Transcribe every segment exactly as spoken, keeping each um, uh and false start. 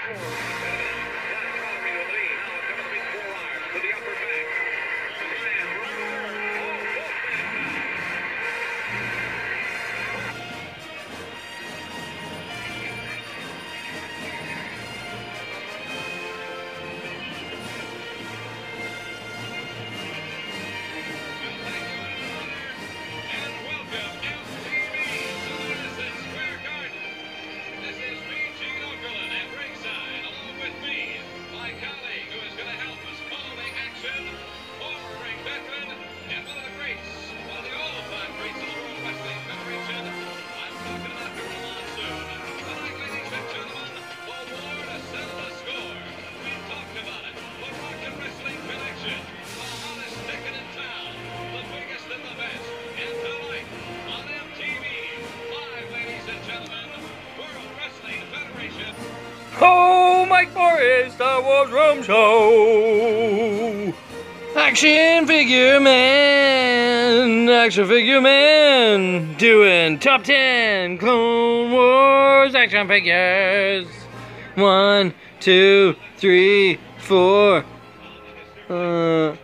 Oh, Mike Poirier Star Wars Room Show! Action Figure Man! Action Figure Man! Doing top ten Clone Wars action figures! One, two, three, four, uh,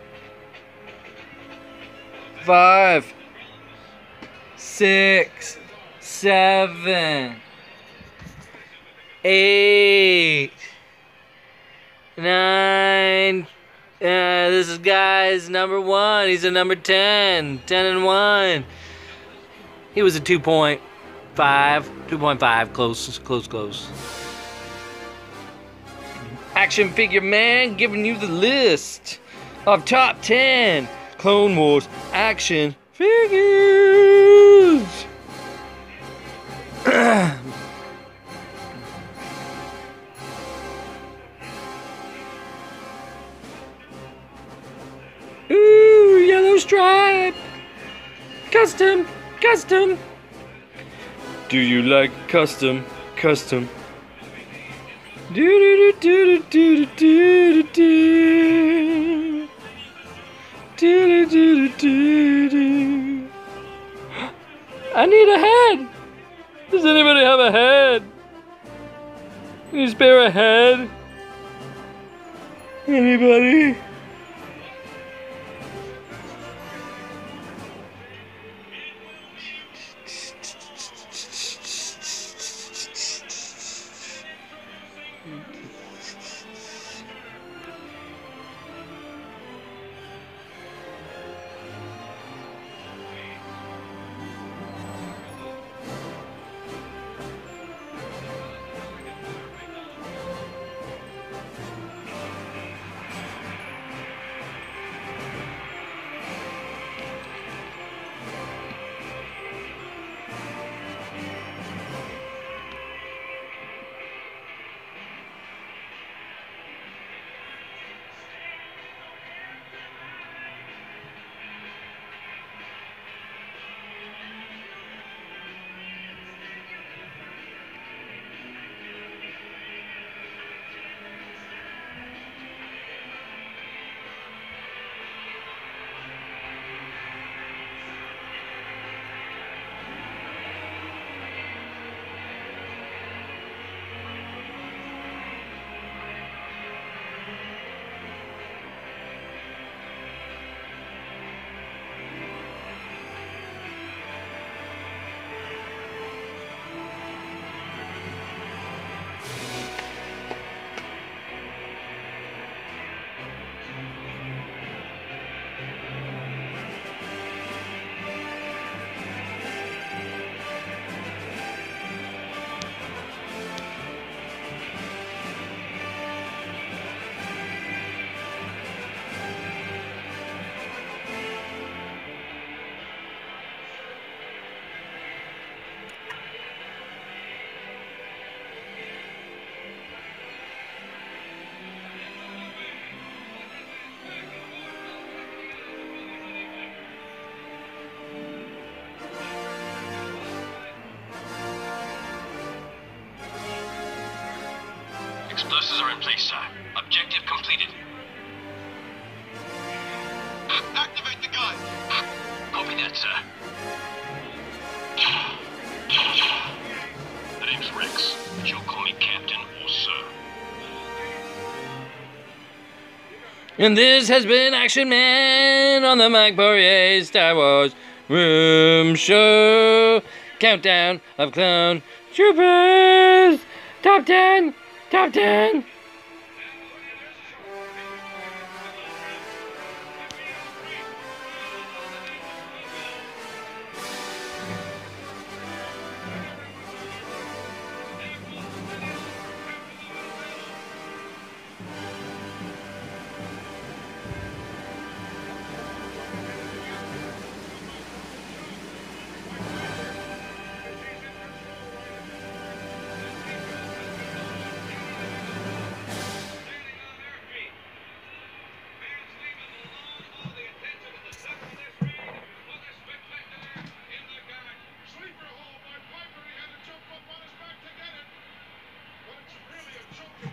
five, six, seven, eight, nine. Uh, this is guys number one. He's a number ten. Ten and one. He was a two point five. Two point five. Close. Close. Close. Action Figure Man giving you the list of top ten Clone Wars action figures. Ooh, yellow stripe. Custom, custom. Do you like custom, custom? Do do do do do do do do do do do. I need a head. Does anybody have a head? Can you spare a head? Anybody? Explosives are in place, sir. Objective completed. Activate the gun. Copy that, sir. The name's Rex, but you'll call me Captain or Sir. And this has been Action Man on the Mike Poirier Star Wars Room Show. Countdown of Clone Troopers. Top ten. Top ten. Sleeper hole, my Piper, he had to jump up on his back to get it. But it's really a choke.